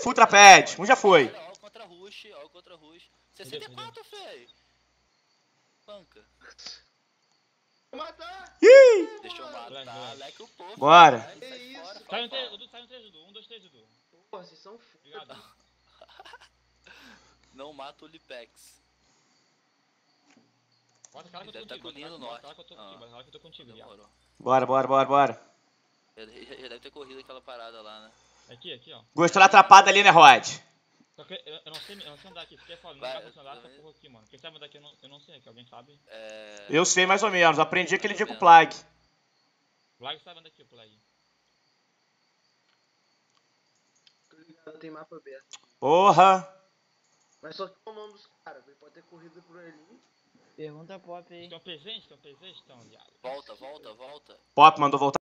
Full trapédio. Um já foi. Olha o contra-rush, olha o contra-rush. 64, feio. Panca. Vou matar! Ih! Deixa eu matar, leque o povo. Bora. Sai Que isso? fora, Sai um fala. 3, sai um 3 de Du. 1, 2, 3 de Du. Pô, vocês são Obrigado. foda. Não mata o Lipex. Bota cara que eu tô Deve tá contigo. com linha no Bota norte. cara que eu tô contigo. Bota cara que eu tô contigo, viado. Demorou. Bora, bora, bora, bora. Já deve ter corrido aquela parada lá, né? Aqui, ó. Gostou da atrapada ali, né, Rod? Só que eu não sei andar aqui. Fiquei falando, não Vai, dá pra você andar essa também. porra aqui, mano. Quem sabe andar aqui eu não sei aqui. Alguém sabe? É... Eu sei mais ou menos. Aprendi aquele Mais dia ou com o menos. Plague. Flag sabe andar aqui, o Flag. Tô ligado, tem mapa aberto. Porra. Mas só que qual o nome dos caras? Ele pode ter corrido por ali. Pergunta pop aí. Estão presentes? Estão, viado. Volta, volta, volta. Pop mandou voltar.